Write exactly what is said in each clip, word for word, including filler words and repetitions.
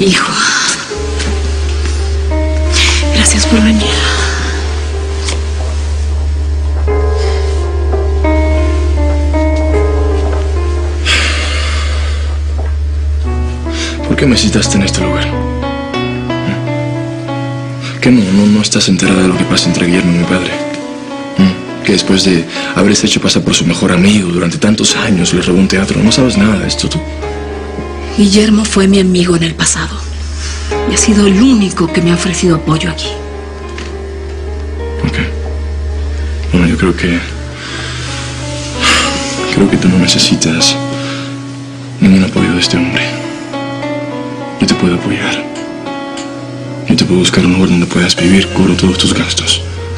Hijo, gracias por venir. ¿Por qué me citaste en este lugar? ¿Qué no, no, no estás enterada de lo que pasa entre Guillermo y mi padre? Que después de haberse hecho pasar por su mejor amigo durante tantos años, le robó un teatro. No sabes nada de esto tú. Guillermo fue mi amigo en el pasado y ha sido el único que me ha ofrecido apoyo aquí. Ok. Bueno, yo creo que... Creo que tú no necesitas ningún apoyo de este hombre. Yo te puedo apoyar. Yo te puedo buscar un lugar donde puedas vivir, cubro todos tus gastos.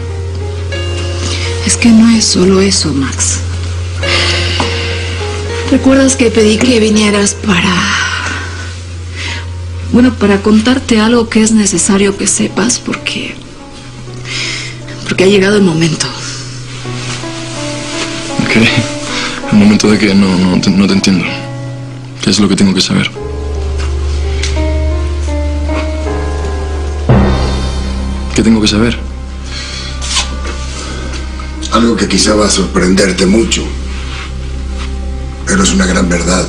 Es que no es solo eso, Max. ¿Recuerdas que pedí que vinieras para... Bueno, para contarte algo que es necesario que sepas porque... Porque ha llegado el momento. Ok. El momento de que no, no, te, no te entiendo. ¿Qué es lo que tengo que saber? ¿Qué tengo que saber? Algo que quizá va a sorprenderte mucho, pero es una gran verdad.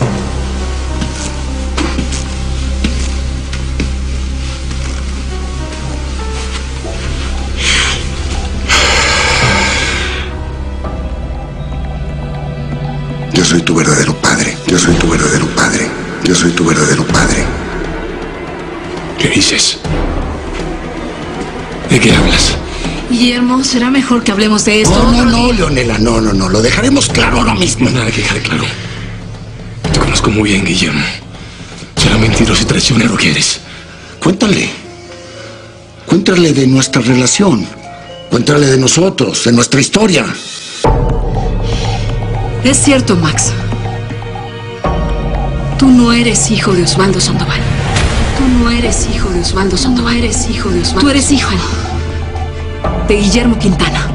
Yo soy tu verdadero padre. Yo soy tu verdadero padre. Yo soy tu verdadero padre. ¿Qué dices? ¿De qué hablas? Guillermo, será mejor que hablemos de esto. No, no, no, Leonela, no, no, no. Lo dejaremos claro ahora mismo. Nada que dejar claro. Te conozco muy bien, Guillermo. Será mentiroso y traicionero que eres. Cuéntale. Cuéntale de nuestra relación. Cuéntale de nosotros, de nuestra historia. Es cierto, Max. Tú no eres hijo de Osvaldo Sandoval. Tú no eres hijo de Osvaldo Sandoval. Tú eres hijo de Osvaldo. Tú eres hijo de Guillermo Quintana.